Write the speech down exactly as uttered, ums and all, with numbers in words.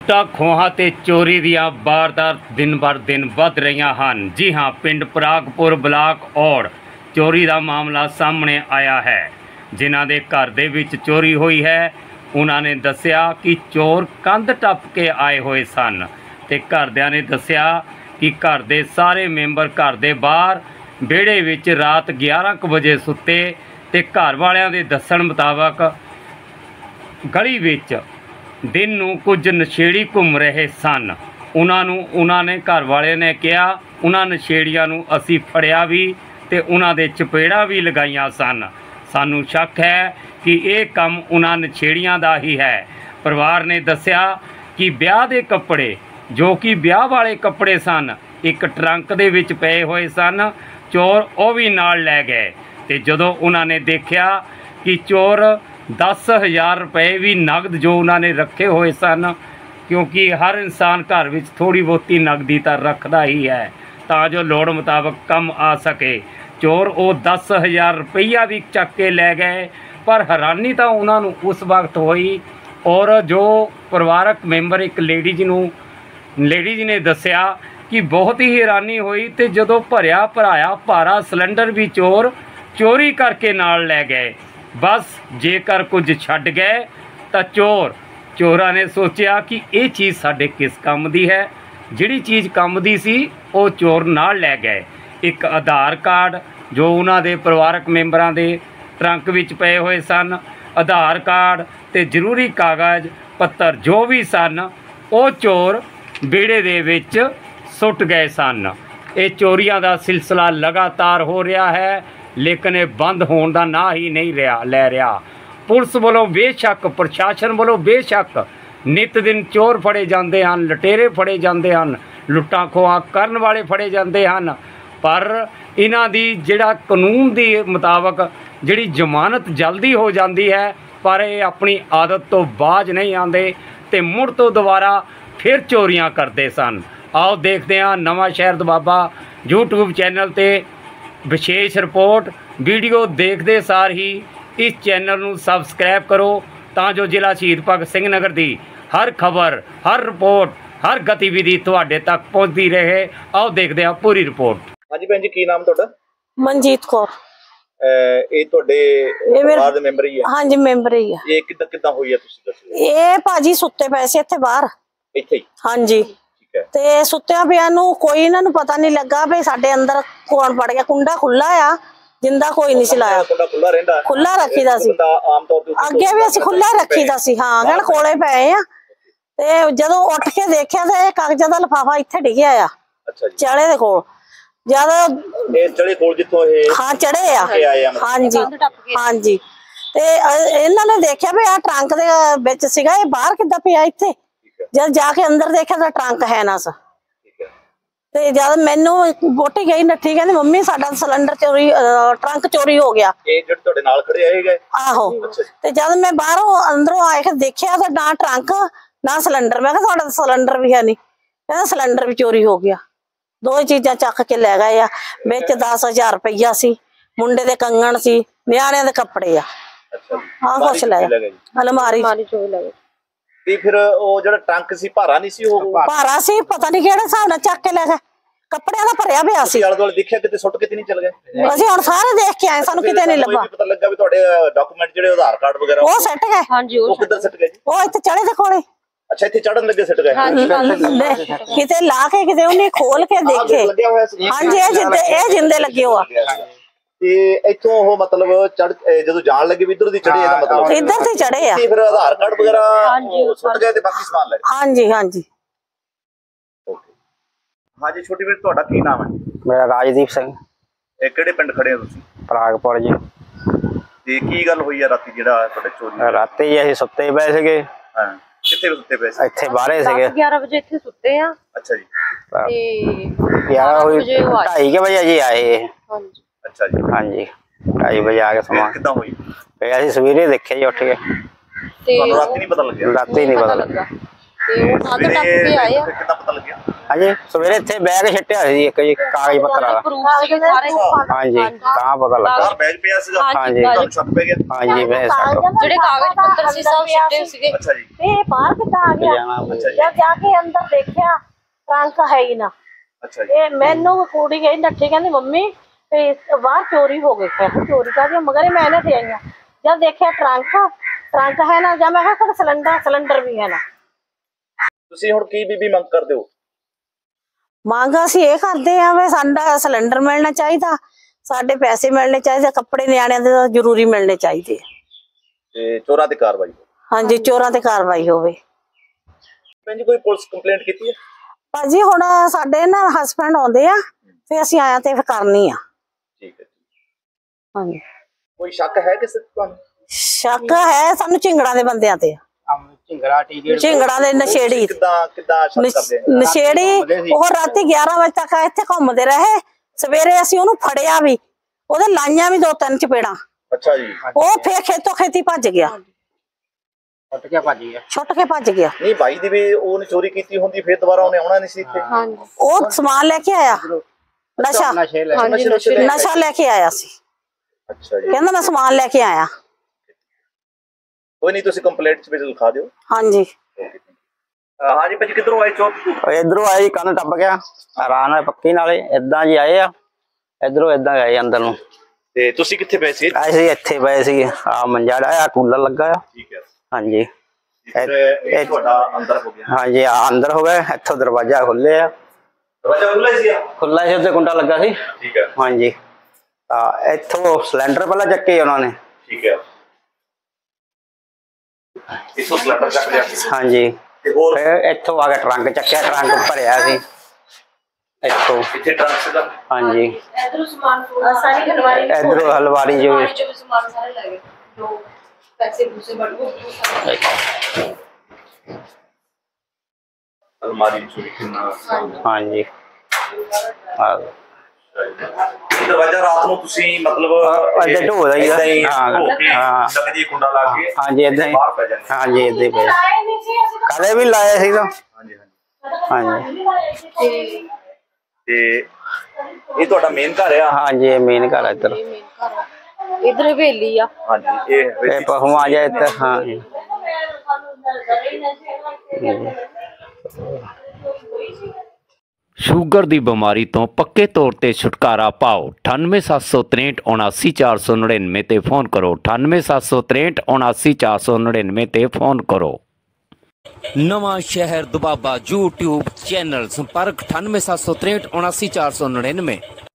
ਲੁੱਟਾਂ ਖੋਹਾਂ ਤੇ ਚੋਰੀ ਦੀਆਂ ਵਾਰਦਾਤ ਦਿਨ ਬਰ ਦਿਨ ਵੱਧ ਰਹੀਆਂ ਹਨ। ਜੀ ਹਾਂ, ਪਿੰਡ ਪਰਾਗਪੁਰ ਬਲਾਕ ਔੜ ਚੋਰੀ ਦਾ ਮਾਮਲਾ ਸਾਹਮਣੇ ਆਇਆ ਹੈ। ਜਿਨ੍ਹਾਂ ਦੇ ਘਰ ਦੇ ਵਿੱਚ ਚੋਰੀ ਹੋਈ ਹੈ, ਉਹਨਾਂ ਨੇ ਦੱਸਿਆ ਕਿ ਚੋਰ ਕੰਧ ਟੱਪ ਕੇ ਆਏ ਹੋਏ ਸਨ ਤੇ ਘਰਦਿਆਂ ਨੇ ਦੱਸਿਆ ਕਿ ਘਰ ਦੇ ਸਾਰੇ ਮੈਂਬਰ ਘਰ ਦੇ ਬਾਹਰ ਵਿਹੜੇ ਵਿੱਚ ਰਾਤ ਗਿਆਰਾਂ ਕੁ ਵਜੇ ਸੁੱਤੇ ਤੇ ਘਰ ਵਾਲਿਆਂ ਦੇ ਦੱਸਣ ਮੁਤਾਬਕ ਗਲੀ ਵਿੱਚ दिन नूं कुछ नशेड़ी घूम रहे सन। उन्होंने उन्होंने घर वाले ने कहा उन्होंने नशेड़ियां नूं असीं फड़िया भी ते उन्हां दे चपेड़ा भी लगाईयां सन। सानूं शक है कि यह काम उन्हां नशेड़ियां दा ही है। परिवार ने दस्सिया कि ब्याह दे कपड़े जो कि ब्याह वाले कपड़े सन एक ट्रंक दे विच पए होए सन, चोर वो भी नाल लै गए ते जदों उन्होंने देखा कि चोर दस हज़ार रुपए भी नगद जो उन्होंने रखे हुए सन, क्योंकि हर इंसान घर में थोड़ी बहुती नगदी तो रखता ही है ता जो लोड़ मुताबक कम आ सके। चोर वो दस हज़ार रुपया भी चक के लै गए। पर हैरानी तो उन्होंने उस वक्त हुई और जो परिवारक मैंबर एक लेडी जी नूं लेडी जी ने दस्सिया कि बहुत ही हैरानी हुई तो जदों भरिया भराया भारा सिलेंडर भी चोर चोरी करके नाल लै गए। बस जेकर कुछ छड्ड गए तो चोर चोरां ने सोचा कि ये चीज़ साडे किस काम दी है। जिहड़ी चीज़ काम दी सी वो चोर नाल लै गए। एक आधार कार्ड जो उन्हां दे परिवारक मैंबरां दे ट्रंक विच पए होए सन, आधार कार्ड ते जरूरी कागज़ पत्तर जो भी सन वो चोर बेड़े दे विच सुट गए सन। ये चोरियां दा सिलसिला लगातार हो रहा है, लेकिन ये बंद होने का ना ही नहीं रहा लै रहा। पुलिस वालों बेशक प्रशासन वालों बेशक नित दिन चोर फड़े जाते हैं, लुटेरे फड़े जाते हैं, लुट्टां खोहां करन वाले फड़े जाते हैं, पर इन्हां दी जिहड़ा कानून दी मुताबक जिहड़ी जमानत जल्दी हो जाती है, पर ये अपनी आदत तो बाज नहीं आते ते मुड़ तो दोबारा फिर चोरियां करते सन। आओ देखते हैं नवां शहर दोबाबा यूट्यूब चैनल ते विशेष रिपोर्ट। वीडियो देखते सार ही इस चैनल नूं सबसक्राइब करो तां जो जिला शहीद भगत सिंह नगर की हर खबर हर रिपोर्ट हर गतिविधि तुहाडे तक पहुँचती रहे। आओ देखते हैं पूरी रिपोर्ट। हाँ जी भैन जी, की नाम तुहाडा? मनजीत कौर। ਇਹ ਤੁਹਾਡੇ ਪਰਿਵਾਰ ਦੇ ਮੈਂਬਰ ਹੀ ਆ? हाँ जी मैंबर ही है। ਇਹ ਕਿੱਦਾਂ ਕਿੱਦਾਂ ਹੋਈ ਆ ਤੁਸੀਂ ਦੱਸੋ? ਇਹ ਭਾਜੀ ਸੁੱਤੇ ਪਏ ਸੀ ਇੱਥੇ ਬਾਹਰ। ਇੱਥੇ ਹੀ? हाँ जी। ਠੀਕ ਹੈ। ਤੇ ਸੁੱਤਿਆਂ ਪਿਆਂ ਨੂੰ ਕੋਈ ਇਹਨਾਂ ਨੂੰ ਪਤਾ ਨਹੀਂ ਲੱਗਾ ਵੀ ਸਾਡੇ ਅੰਦਰ ਕੌਣ ਵੜ ਗਿਆ। ਕੁੰਡਾ ਖੁੱਲਾ ਆ, ਜਿੰਦਾ ਕੋਈ ਨਹੀਂ ਚਲਾਇਆ। ਕੁੰਡਾ ਖੁੱਲਾ ਰਹਿੰਦਾ? ਖੁੱਲਾ ਰੱਖੀਦਾ ਸੀ ਆਮ ਤੌਰ ਤੇ। ਅੱਗੇ ਵੀ ਅਸੀਂ ਖੁੱਲਾ ਰੱਖੀਦਾ ਸੀ। ਹਾਂ, ਕਹਿਣ ਕੋਲੇ ਪਏ ਆ ਤੇ ਜਦੋਂ ਉੱਠ ਕੇ ਦੇਖਿਆ ਤੇ ਇਹ ਕਾਗਜ਼ਾਂ ਦਾ ਲਿਫਾਫਾ ਇੱਥੇ ਡਿੱਗਿਆ ਆ। ਅੱਛਾ ਜੀ। ਚੜੇ ਦੇ ਕੋਲ ਜਦ ਇਹ ਚੜੇ ਕੋਲ ਜਿੱਥੋਂ ਇਹ ਹਾਂ ਚੜੇ ਆ। हाँ जी हाँ जी। ਤੇ ਇਹਨਾਂ ਨੇ ਦੇਖਿਆ ਵੀ ਆ ਟਰੰਕ ਦੇ ਵਿੱਚ ਸੀਗਾ, ਇਹ ਬਾਹਰ ਕਿੱਦਾਂ ਪਿਆ ਇੱਥੇ। ਜਦ ਜਾ ਕੇ ਅੰਦਰ ਦੇਖਿਆ ਤਾਂ ਟਰੰਕ ਹੈ ਨਾ ਸੀ। ਤੇ ਜਦ ਮੈਨੂੰ ਵੋਟੀ ਗਈ ਨੱਠੀ, ਕਹਿੰਦੀ ਮੰਮੀ ਸਾਡਾ ਸਿਲੰਡਰ ਚੋਰੀ ਟਰੰਕ ਚੋਰੀ ਹੋ ਗਿਆ। ਇਹ ਜਿਹੜੇ ਤੁਹਾਡੇ ਨਾਲ ਖੜੇ ਆਏ ਗਏ? ਆਹੋ। ਤੇ ਜਦ ਮੈਂ ਬਾਹਰੋਂ ਅੰਦਰੋਂ ਆ ਕੇ ਦੇਖਿਆ ਤਾਂ ਨਾ ਟਰੰਕ ਨਾ ਸਿਲੰਡਰ। ਮੈਂ ਕਿਹਾ ਤੁਹਾਡਾ ਸਿਲੰਡਰ ਵੀ ਹੈ ਨਹੀਂ। ਕਹਿੰਦਾ ਸਿਲੰਡਰ ਵੀ ਚੋਰੀ ਹੋ ਗਿਆ। ਦੋ ਚੀਜ਼ਾਂ ਚੱਕ ਕੇ ਲੈ ਗਏ ਆ। ਵਿੱਚ ਦਸ ਹਜ਼ਾਰ ਰੁਪਈਆ ਸੀ, ਮੁੰਡੇ ਦੇ ਕੰਗਣ ਸੀ, ਨਿਆਣਿਆਂ ਦੇ ਕੱਪੜੇ ਆ। ਹਾਂ ਕੁਛ ਲੈ ਗਏ, ਅਲਮਾਰੀ ਚੋਂ ਲੈ ਗਏ। ਤੇ ਫਿਰ ਉਹ ਜਿਹੜਾ ਟਰੰਕ ਸੀ ਭਾਰਾ ਨਹੀਂ ਸੀ? ਉਹ ਭਾਰਾ ਸੀ, ਪਤਾ ਨਹੀਂ ਕਿਹੜੇ ਹਿਸਾਬ ਨਾਲ ਚੱਕ ਕੇ ਲੈ ਗਏ। ਕੱਪੜਿਆਂ ਦਾ ਭਰਿਆ ਪਿਆ ਸੀ। ਆਲੇ ਦੁਆਲੇ ਦੇਖਿਆ ਕਿਤੇ ਸੁੱਟ ਕਿਤੇ ਨਹੀਂ ਚਲ ਗਏ? ਅਸੀਂ ਹੁਣ ਸਾਰੇ ਦੇਖ ਕੇ ਆਏ, ਸਾਨੂੰ ਕਿਤੇ ਨਹੀਂ ਲੱਭਾ। ਪਤਾ ਲੱਗਾ ਵੀ ਤੁਹਾਡੇ ਡਾਕੂਮੈਂਟ ਜਿਹੜੇ ਆਧਾਰ ਕਾਰਡ ਵਗੈਰਾ ਉਹ ਸੱਟ ਗਏ। ਹਾਂਜੀ। ਉਹ ਕਿੱਧਰ ਸੱਟ ਗਏ ਜੀ? ਉਹ ਇੱਥੇ ਚੜੇ ਦੇ ਕੋਲੇ। ਅੱਛਾ, ਇੱਥੇ ਚੜਨ ਲੱਗੇ ਸੱਟ ਗਏ? ਕਿਤੇ ਲਾ ਕੇ ਕਿਤੇ ਉਹਨੇ ਖੋਲ ਕੇ ਦੇਖੇ। ਹਾਂਜੀ, ਇਹ ਜਿੰਦੇ ਇਹ ਜਿੰਦੇ ਲੱਗੇ ਹੋ ਆ। ਤੇ ਇੱਥੋਂ ਉਹ ਮਤਲਬ ਚੜ ਜਦੋਂ ਜਾਣ ਲੱਗੇ ਵੀ ਇਧਰ ਦੀ ਚੜੇ, ਇਹਦਾ ਮਤਲਬ ਇੱਧਰ ਤੇ ਚੜੇ ਆ। ਫਿਰ ਆਧਾਰ ਕਾਰਡ ਵਗੈਰਾ ਸੁੱਟ ਗਏ ਤੇ ਬਾਕੀ ਸਮਾਨ ਲੈ ਗਏ? ਹਾਂਜੀ ਹਾਂਜੀ। ਹਾਂਜੀ, ਛੋਟੀ ਵੀਰ ਤੁਹਾਡਾ ਕੀ ਨਾਮ ਹੈ? ਮੇਰਾ ਰਾਜਦੀਪ ਸਿੰਘ। ਇਹ ਕਿਹੜੇ ਪਿੰਡ ਖੜੇ ਹੋ ਤੁਸੀਂ? ਪਰਾਗਪੁਰ ਜੀ। ਤੇ ਕੀ ਗੱਲ ਹੋਈ ਆ ਰਾਤੀ ਜਿਹੜਾ ਤੁਹਾਡੇ ਚੋਰੀ? ਰਾਤੀ ਜੀ ਅਸੀਂ ਸੁੱਤੇ ਪਏ ਸੀਗੇ। ਹਾਂ, ਕਿੱਥੇ ਸੁੱਤੇ ਪਏ ਸੀ? ਇੱਥੇ ਬਾਹਰੇ ਸੀਗੇ। ਗਿਆਰਾਂ ਵਜੇ ਇੱਥੇ ਸੁੱਤੇ ਆ। ਅੱਛਾ ਜੀ। ਤੇ ਗਿਆਰਾਂ ਵਜੇ ਢਾਈ ਕੇ ਵਜੇ ਜੀ ਆਏ। ਹਾਂਜੀ। ਅੱਛਾ ਜੀ। ਹਾਂਜੀ, ਢਾਈ ਵਜੇ ਆ ਕੇ ਸਮਾਂ ਕਿੱਦਾਂ ਹੋਈ? ਫਿਰ ਅਸੀਂ ਸਵੇਰੇ ਦੇਖਿਆ ਜੀ ਉੱਠ ਕੇ। ਤੇ ਤੁਹਾਨੂੰ ਰਾਤੀ ਨਹੀਂ ਪਤਾ ਲੱਗਿਆ? ਰਾਤੀ ਨਹੀਂ ਪਤਾ ਲੱਗਾ। ਤੇ ਉਹ ਕੰਧ ਟੱਪ ਕੇ ਆਏ ਆ। ਕਿੱਦਾਂ ਪਤਾ ਲੱਗਿਆ? हाँ जी सवेरे इत्थे बैग छट्टिया सी एक जी कागज पत्र वाला हाँ जी तां पता लगा ਬਾਹਰ ਬੈਗ ਪਿਆ ਸੀਗਾ हाँ जी ਤੁਹਾਨੂੰ ਸ਼ੱਕ ਪੈ ਗਿਆ हाँ जी मैं साको ਜਿਹੜੇ ਕਾਗਜ਼ ਪੱਤਰ ਸੀ ਸਭ ਛਿੱਟੇ ਸੀਗੇ। ਅੱਛਾ ਜੀ ਇਹ ਬਾਹਰ ਕਿੱਦਾਂ ਆ ਗਿਆ जाना ਜਦ ਜਾ ਕੇ ਅੰਦਰ ਦੇਖਿਆ ਟਰੰਕ ਹੈ ਹੀ ਨਾ। ਅੱਛਾ ਜੀ ਇਹ ਮੈਨੂੰ ਕੁੜੀ ਗਈ ਨੱਠੀ ਕਹਿੰਦੀ ਮੰਮੀ ਤੇ ਬਾਹਰ ਚੋਰੀ ਹੋ ਗਈ। ਮੈਂ ਕਿਹਾ ਚੋਰੀ ਕਾਹਦੀ ਮਗਰ ਮੈਂ ਇਹਨਾਂ ਤੇ ਆਈਆਂ ਜਦ ਦੇਖਿਆ ਟਰੰਕ ਟਰੰਕ ਹੈ ਨਾ ਜਾਂ ਮੈਂ ਕਿਹਾ ਸਿਲੰਡਰ ਸਿਲੰਡਰ ਵੀ ਹੈ ਨਾ। ਤੁਸੀਂ ਹੁਣ ਕੀ ਬੀਬੀ ਮੰਗ ਕਰਦੇ ਹੋ? ਮੰਗ ਅਸੀਂ ਇਹ ਕਰਦੇ ਆ ਵੀ ਸਾਡਾ ਸਿਲੰਡਰ ਮਿਲਣਾ ਚਾਹੀਦਾ, ਸਾਡੇ ਪੈਸੇ ਮਿਲਣੇ ਚਾਹੀਦੇ, ਕੱਪੜੇ ਨਿਆਣਿਆਂ ਦੇ ਤਾਂ ਜ਼ਰੂਰੀ ਮਿਲਣੇ ਚਾਹੀਦੇ। ਤੇ ਚੋਰਾਂ ਤੇ ਕਾਰਵਾਈ ਹਾਂਜੀ ਚੋਰਾਂ ਤੇ ਕਾਰਵਾਈ ਹੋਵੇ। ਭੈਣ ਜੀ ਕੋਈ ਪੁਲਿਸ ਕੰਪਲੇਂਟ ਕੀਤੀ ਹੈ? ਭਾਜੀ ਹੁਣ ਸਾਡੇ ਨਾ ਹਸਬੈਂਡ ਆਉਂਦੇ ਆ ਤੇ ਅਸੀਂ ਆਇਆ ਤੇ ਫਿਰ ਕਰਨੀ ਆ। ਠੀਕ ਹੈ ਜੀ। ਹਾਂਜੀ ਕੋਈ ਸ਼ੱਕ ਹੈ ਕਿਸੇ ਤੇ ਤੁਹਾਨੂੰ? ਸ਼ੱਕ ਹੈ ਸਾਨੂੰ ਝਿੰਗੜਾਂ ਦੇ ਬੰਦਿਆਂ ਤੇ, झिंगड़ा टीके ਝਿੰਗੜਾਂ ਦੇ ਨਸ਼ੇੜੀ ਕਿੱਦਾਂ ਕਿੱਦਾਂ ਸ਼ੱਕ ਕਰਦੇ ਆ? ਨਸ਼ੇੜੀ ਉਹ ਰਾਤੀ ਗਿਆਰਾਂ ਵਜੇ ਤੱਕ ਇੱਥੇ ਘੁੰਮਦੇ ਰਹੇ। ਸਵੇਰੇ ਅਸੀਂ ਉਹਨੂੰ ਫੜਿਆ ਵੀ, ਉਹਦੇ ਲਾਈਆਂ ਵੀ ਦੋ ਤਿੰਨ ਚਪੇੜਾਂ। ਅੱਛਾ ਜੀ ਉਹ ਫੇਰ ਖੇਤੋਂ ਖੇਤੀ ਭੱਜ ਗਿਆ, छुट के भाजी है ਛੁੱਟ ਕੇ ਭੱਜ ਗਿਆ। ਨਹੀਂ ਭਾਈ ਦੀ ਵੀ ਉਹਨੇ ਚੋਰੀ ਕੀਤੀ ਹੁੰਦੀ ਫਿਰ ਦੁਬਾਰਾ ਉਹਨੇ ਆਉਣਾ ਨਹੀਂ ਸੀ ਇੱਥੇ। ਹਾਂਜੀ ਉਹ ਸਮਾਨ ਲੈ ਕੇ ਆਇਆ, ਨਸ਼ਾ नशे ले ਹਾਂਜੀ ਨਸ਼ੇ ਲੈ ਨਸ਼ਾ ਲੈ ਕੇ ਆਇਆ ਸੀ। ਅੱਛਾ ਜੀ ਕਹਿੰਦਾ ਮੈਂ ਸਮਾਨ ਲੈ ਕੇ ਆਇਆ। ਕੋਈ ਨਹੀਂ ਤੁਸੀਂ ਕੰਪਲੇਂਟ ਚ ਵੀ ਲਿਖਾ ਦਿਓ। ਹਾਂਜੀ ਅਹ ਹਾਂਜੀ ਭਾਜੀ ਕਿੱਧਰੋਂ ਆਏ ਚੋਰ? इधरों आए जी कंध टप गया आराम नाल पक्की नाले इदां जी आए आ इधरों इदां गए अंदर नूं ਤੇ ਤੁਸੀਂ ਕਿੱਥੇ ਪਏ ਸੀ? ऐसे इत्थे पए सी आ मंजा डाया कूलर लगा आ ਠੀਕ ਹੈ हाँ जी ਇਹ ਇਹ ਤੁਹਾਡਾ ਅੰਦਰ ਹੋ ਗਿਆ। हाँ जी आ अंदर हो गए इत्थों दरवाजा खुले आ ਦਰਵਾਜ਼ਾ ਖੁੱਲ੍ਹਾ ਹੀ ਸੀ ਆ? खुला से उत्ते कुंडा लगा सी ਠੀਕ ਹੈ हाँ जी आ इत्थों सिलेंडर पहला चक्के उन्होंने ਠੀਕ ਹੈ ਇਸੋ ਸਿਲੰਡਰ ਚੱਕ ਲਿਆ हाँ जी ਤੇ ਹੋਰ फिर इत्थों आके ट्रंक चक्या ट्रंक भरिया सी इत्थों ਇੱਥੇ ਟਰੱਕ ਸੀਗਾ। हाँ जी ਇਧਰੋਂ ਸਮਾਨ ਸਾਰੀ ਹਲਵਾਰੀ इधरों हलवारी जो ਜੋ ਵੀ ਸਮਾਨ ਸਾਰੇ ਲੱਗੇ ਜੋ ਪੈਸੇ ਪੂਸੇ ਬੜੂ ਅਲਮਾਰੀ ਚੋਰੀ ਕਿੰਨਾ? हाँ जी आ ਦਰਵਾਜ਼ਾ ਰਾਤ ਨੂੰ ਤੁਸੀਂ ਮਤਲਬ ਅੱਧੇ ਢੋ ਦਾ ਹੀ ਆ। ਏਦਾਂ ਹੀ ਹਾਂ, ਢੋ ਕੇ ਹਾਂ। ਲੱਕੜੀ ਕੁੰਡਾ ਲਾ ਕੇ हाँ जी इदां ही ਬਾਹਰ ਪੈ ਜਾਂਦੇ। हाँ जी इदां ही पे कदे भी लाया सी तो ਹਾਂਜੀ ਹਾਂਜੀ हाँ जी ਤੇ ਇਹ ਤੁਹਾਡਾ ਮੇਨ ਘਰ ਆ? हाँ जी मेन घर है इधर ਮੇਨ ਘਰ ਇਧਰ ਹਵੇਲੀ ਆ। ਹਾਂਜੀ ਇਹ ये पहुँ आ जाए इधर हाँ जी ਸ਼ੂਗਰ ਦੀ ਬਿਮਾਰੀ ਤੋਂ ਪੱਕੇ ਤੌਰ ਤੇ ਛੁਟਕਾਰਾ ਪਾਓ। ਅਠਾਨਵੇਂ ਸੱਤ ਸੌ ਤਰੇਂਹਠ ਉਨਾਸੀ ਚਾਰ ਸੌ ਨੜਿਨਵੇਂ ਤੇ ਫੋਨ ਕਰੋ। ਅਠਾਨਵੇਂ ਸੱਤ ਸੌ ਤਰੇਂਹਠ ਉਨਾਸੀ ਚਾਰ ਸੌ ਨੜਿਨਵੇਂ ਤੇ ਫੋਨ ਕਰੋ। ਨਵਾਂ ਸ਼ਹਿਰ ਦੁਬਾਬਾ YouTube ਚੈਨਲ ਸੰਪਰਕ ਅਠਾਨਵੇਂ ਸੱਤ ਸੌ ਤਰੇਂਹਠ ਉਨਾਸੀ ਚਾਰ ਸੌ ਨੜਿਨਵੇਂ।